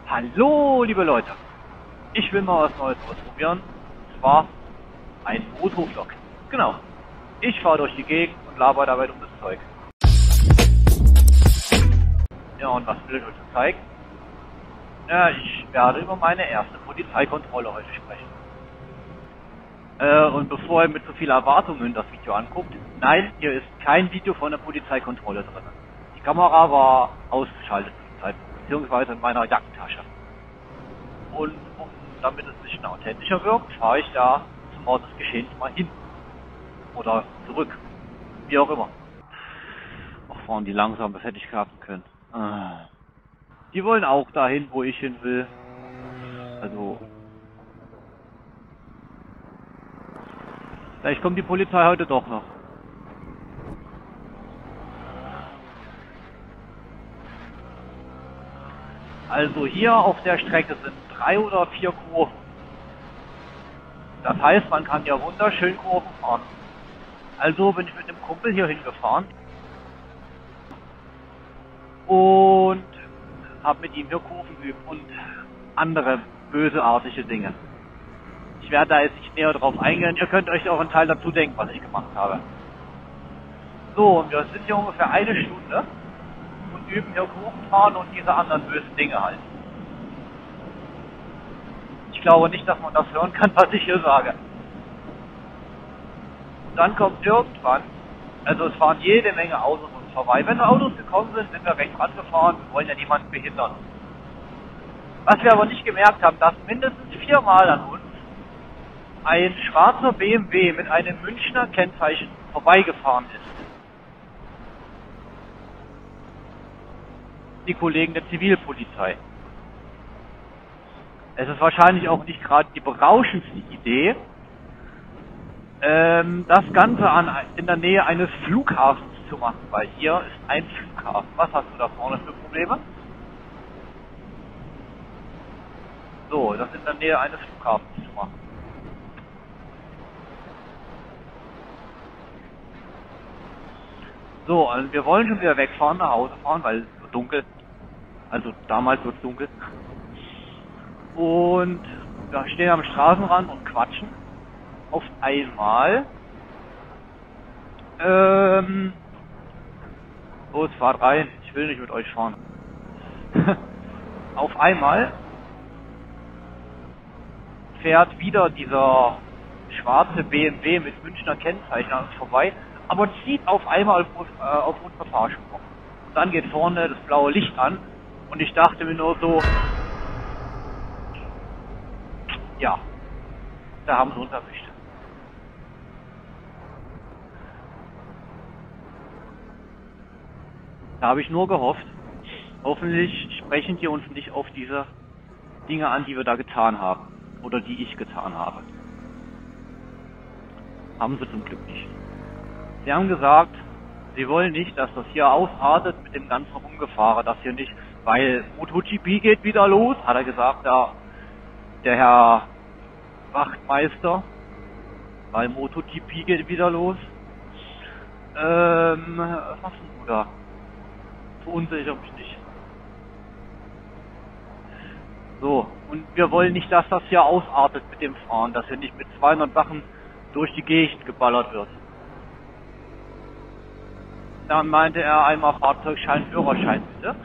Hallo, liebe Leute. Ich will mal was Neues ausprobieren. Und zwar ein Motovlog. Genau. Ich fahre durch die Gegend und laber dabei um das Zeug. Ja, und was will ich euch zeigen? Ja, ich werde über meine erste Polizeikontrolle heute sprechen. Und bevor ihr mit so viel Erwartungen das Video anguckt, nein, hier ist kein Video von der Polizeikontrolle drin. Die Kamera war ausgeschaltet zur Zeit, beziehungsweise in meiner Jackentasche. Und damit es ein bisschen authentischer wirkt, fahre ich da zum Ort des Geschehens mal hin. Oder zurück. Wie auch immer. Ach, fahren die langsam, das hätte ich gehabt können. Die wollen auch dahin, wo ich hin will. Also, vielleicht kommt die Polizei heute doch noch. Also hier auf der Strecke sind 3 oder 4 Kurven. Das heißt, man kann ja wunderschön Kurven fahren. Also bin ich mit einem Kumpel hier hingefahren und habe mit ihm hier Kurven geübt und andere böseartige Dinge. Ich werde da jetzt nicht näher drauf eingehen. Ihr könnt euch auch einen Teil dazu denken, was ich gemacht habe. So, und wir sind hier ungefähr eine Stunde und üben hier Kurvenfahren und diese anderen bösen Dinge halt. Ich glaube nicht, dass man das hören kann, was ich hier sage. Und dann kommt irgendwann, also es fahren jede Menge Autos uns vorbei. Wenn Autos gekommen sind wir rechts rangefahren, wir wollen ja niemanden behindern. Was wir aber nicht gemerkt haben, dass mindestens 4 Mal an uns ein schwarzer BMW mit einem Münchner Kennzeichen vorbeigefahren ist. Die Kollegen der Zivilpolizei. Es ist wahrscheinlich auch nicht gerade die berauschendste Idee, das Ganze in der Nähe eines Flughafens zu machen, weil hier ist ein Flughafen. Was hast du da vorne für Probleme? So, das in der Nähe eines Flughafens zu machen. So, also wir wollen schon wieder wegfahren, nach Hause fahren, weil es wird dunkel. Also damals wird es dunkel. Und wir stehen am Straßenrand und quatschen. Auf einmal los, fahrt rein, ich will nicht mit euch fahren. Auf einmal fährt wieder dieser schwarze BMW mit Münchner Kennzeichen an uns vorbei, aber zieht auf einmal auf unsere Fahrspur. Und dann geht vorne das blaue Licht an und ich dachte mir nur so, ja, da haben sie uns erwischt. Da habe ich nur gehofft, hoffentlich sprechen die uns nicht auf diese Dinge an, die wir da getan haben. Oder die ich getan habe. Haben sie zum Glück nicht. Sie haben gesagt, sie wollen nicht, dass das hier ausartet mit dem ganzen Rumgefahre. Das hier nicht, weil MotoGP geht wieder los, hat er gesagt, der Herr Wachtmeister. Weil MotoGP geht wieder los. Was machst du da? Verunsicher mich nicht. So, und wir wollen nicht, dass das hier ausartet mit dem Fahren, dass hier nicht mit 200 Sachen durch die Gegend geballert wird. Dann meinte er einmal Fahrzeugschein, Führerschein bitte.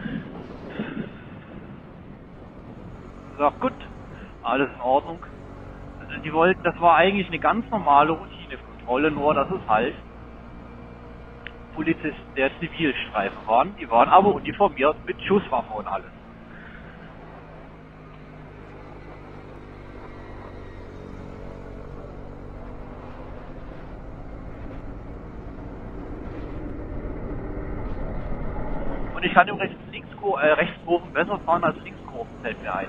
Ich sag, gut, alles in Ordnung. Die wollten, das war eigentlich eine ganz normale Routinekontrolle, nur dass es halt Polizisten der Zivilstreife waren. Die waren aber uniformiert mit Schusswaffe und alles. Und ich kann übrigens Rechtskurven besser fahren als Linkskurven, fällt mir ein.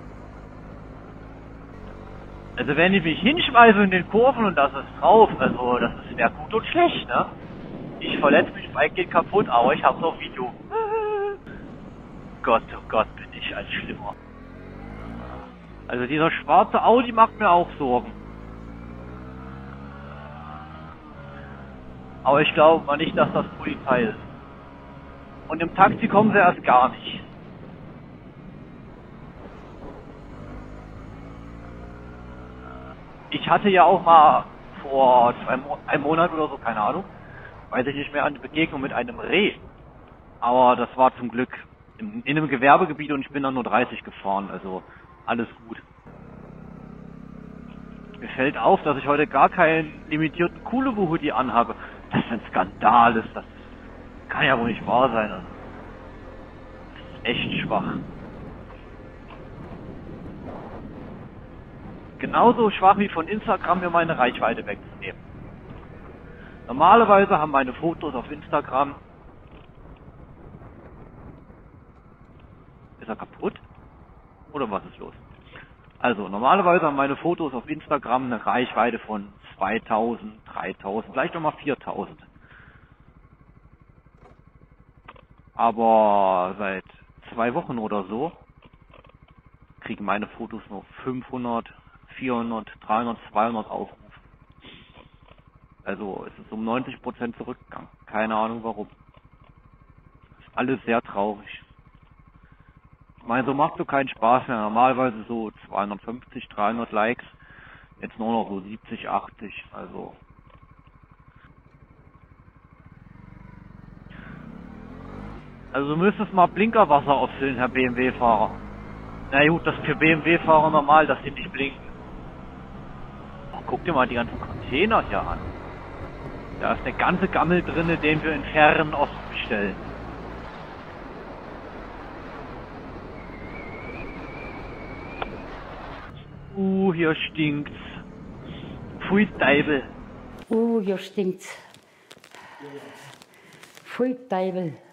Also wenn ich mich hinschmeiße in den Kurven und das ist drauf, also das ist ja gut und schlecht, ne? Ich verletze mich, Bike geht kaputt, aber ich hab's auf Video. Gott, oh Gott, bin ich ein Schlimmer. Also dieser schwarze Audi macht mir auch Sorgen. Aber ich glaube mal nicht, dass das Polizei ist. Und im Taxi kommen sie erst gar nicht. Ich hatte ja auch mal vor einem Monat oder so, keine Ahnung, weiß ich nicht mehr, eine Begegnung mit einem Reh. Aber das war zum Glück in einem Gewerbegebiet und ich bin dann nur 30 gefahren, also alles gut. Mir fällt auf, dass ich heute gar keinen limitierten Kulebu-Hoodie anhabe. Das ist ein Skandal, das kann ja wohl nicht wahr sein. Das ist echt schwach. Genauso schwach wie von Instagram mir meine Reichweite wegzunehmen. Normalerweise haben meine Fotos auf Instagram... Ist er kaputt? Oder was ist los? Also, normalerweise haben meine Fotos auf Instagram eine Reichweite von 2000, 3000, vielleicht nochmal 4000. Aber seit 2 Wochen oder so kriegen meine Fotos nur 500, 400, 300, 200 Aufrufe. Also es ist um 90% zurückgegangen. Keine Ahnung warum. Ist alles sehr traurig. Ich meine, so macht so keinen Spaß mehr. Normalerweise so 250, 300 Likes. Jetzt nur noch so 70, 80. Also du müsstest mal Blinkerwasser auffüllen, Herr BMW-Fahrer. Na gut, das ist für BMW-Fahrer normal, dass sie nicht blinken. Oh, guck dir mal die ganzen Container hier an. Da ist der ganze Gammel drinne, den wir in Fernen Osten bestellen. Hier stinkt's. Pfui Teufel. Hier stinkt's. Pfui Teufel.